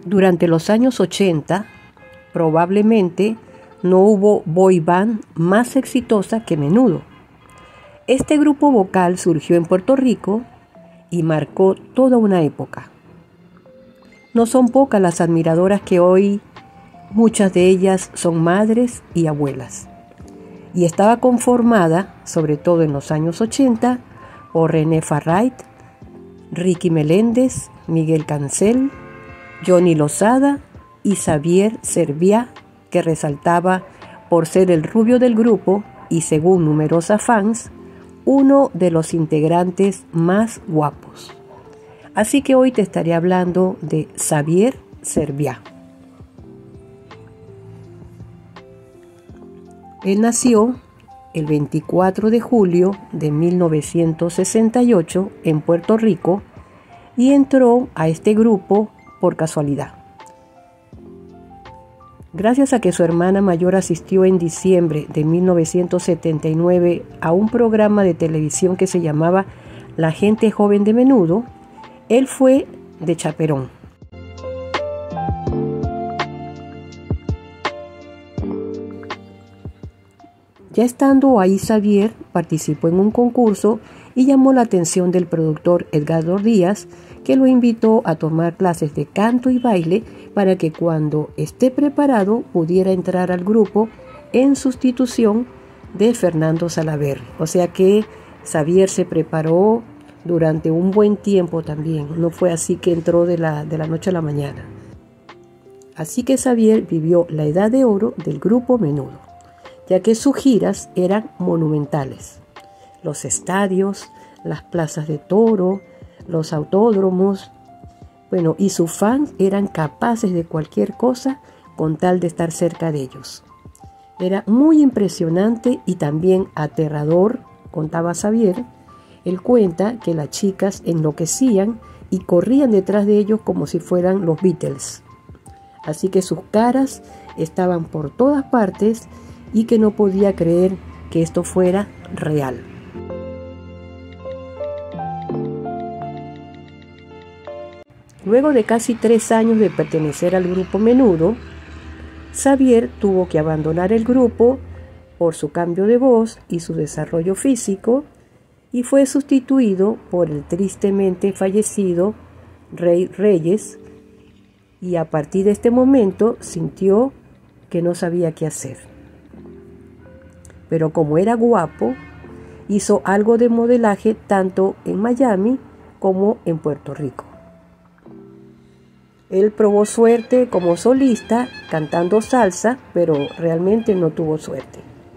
Durante los años 80, probablemente no hubo boy band más exitosa que Menudo. Este grupo vocal surgió en Puerto Rico y marcó toda una época. No son pocas las admiradoras que hoy, muchas de ellas son madres y abuelas. Y estaba conformada, sobre todo en los años 80, por René Farrait, Ricky Meléndez, Miguel Cancel, Johnny Lozada y Xavier Cerviá, que resaltaba por ser el rubio del grupo y, según numerosas fans, uno de los integrantes más guapos. Así que hoy te estaré hablando de Xavier Cerviá. Él nació el 24 de julio de 1968 en Puerto Rico y entró a este grupo por casualidad. Gracias a que su hermana mayor asistió en diciembre de 1979 a un programa de televisión que se llamaba La gente joven de Menudo, él fue de chaperón. Ya estando ahí, Xavier participó en un concurso y llamó la atención del productor Edgardo Díaz, que lo invitó a tomar clases de canto y baile para que cuando esté preparado pudiera entrar al grupo en sustitución de Fernando Salaverry. O sea que Xavier se preparó durante un buen tiempo también. No fue así que entró de la noche a la mañana. Así que Xavier vivió la edad de oro del grupo Menudo, ya que sus giras eran monumentales. Los estadios, las plazas de toro, los autódromos, y sus fans eran capaces de cualquier cosa con tal de estar cerca de ellos. Era muy impresionante y también aterrador, contaba Xavier. Él cuenta que las chicas enloquecían y corrían detrás de ellos como si fueran los Beatles. Así que sus caras estaban por todas partes y que no podía creer que esto fuera real. Luego de casi 3 años de pertenecer al grupo Menudo, Xavier tuvo que abandonar el grupo por su cambio de voz y su desarrollo físico y fue sustituido por el tristemente fallecido Rey Reyes, y a partir de este momento sintió que no sabía qué hacer. Pero como era guapo, hizo algo de modelaje tanto en Miami como en Puerto Rico. Él probó suerte como solista cantando salsa, pero realmente no tuvo suerte.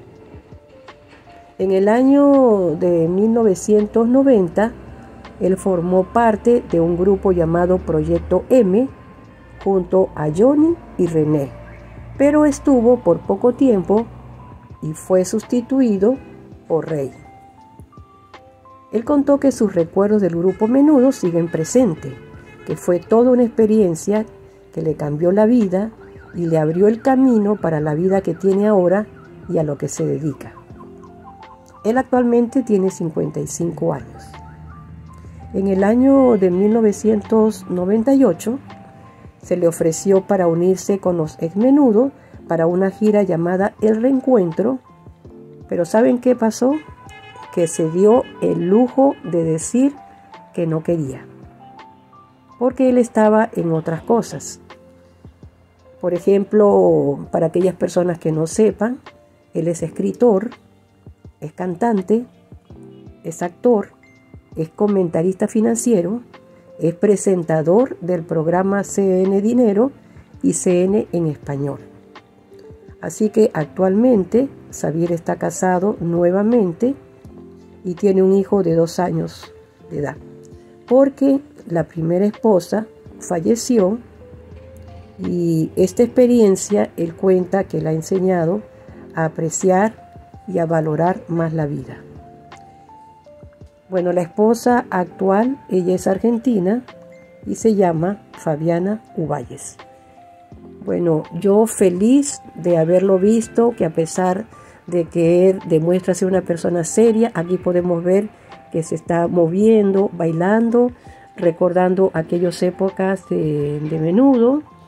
En el año de 1990, él formó parte de un grupo llamado Proyecto M junto a Johnny y René, pero estuvo por poco tiempo y fue sustituido por Rey. Él contó que sus recuerdos del grupo Menudo siguen presentes, que fue toda una experiencia que le cambió la vida y le abrió el camino para la vida que tiene ahora y a lo que se dedica. Él actualmente tiene 55 años. En el año de 1998 se le ofreció para unirse con los ex Menudo para una gira llamada El Reencuentro, pero ¿saben qué pasó? Que se dio el lujo de decir que no quería, porque él estaba en otras cosas. Por ejemplo, para aquellas personas que no sepan, él es escritor, es cantante, es actor, es comentarista financiero, es presentador del programa CN Dinero y CN en español. Así que actualmente Xavier está casado nuevamente y tiene un hijo de 2 años de edad, porque la primera esposa falleció y esta experiencia él cuenta que le ha enseñado a apreciar y a valorar más la vida. Bueno, la esposa actual, ella es argentina y se llama Fabiana Uballes. Bueno, yo feliz de haberlo visto, que a pesar de que él demuestra ser una persona seria, aquí podemos ver que se está moviendo, bailando, recordando aquellas épocas de Menudo,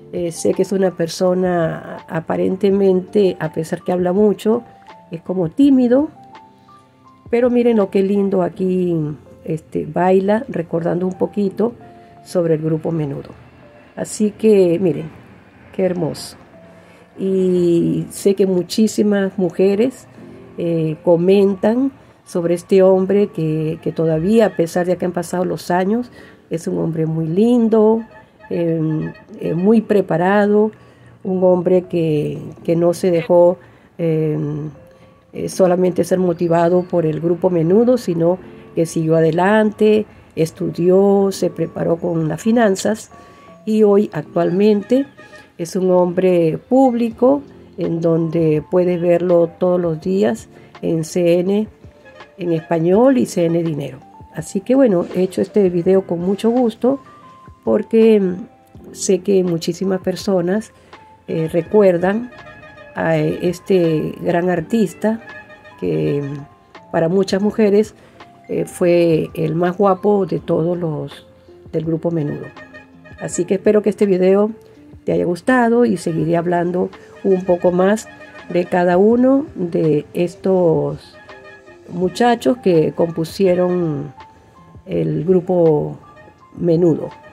Sé que es una persona aparentemente, a pesar que habla mucho, es como tímido, pero miren lo que lindo aquí baila, recordando un poquito sobre el grupo Menudo. Así que miren, qué hermoso. Y sé que muchísimas mujeres comentan sobre este hombre que todavía, a pesar de que han pasado los años, es un hombre muy lindo, muy preparado, un hombre que no se dejó solamente ser motivado por el grupo Menudo, sino que siguió adelante, estudió, se preparó con las finanzas y hoy actualmente es un hombre público en donde puedes verlo todos los días en CN en español y CN Dinero. Así que bueno, he hecho este video con mucho gusto porque sé que muchísimas personas recuerdan a este gran artista que para muchas mujeres fue el más guapo de todos los del grupo Menudo. Así que espero que este video te haya gustado y seguiré hablando un poco más de cada uno de estos muchachos que compusieron el grupo Menudo.